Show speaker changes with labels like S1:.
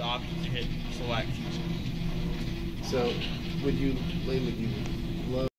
S1: option to hit select.
S2: So, would you love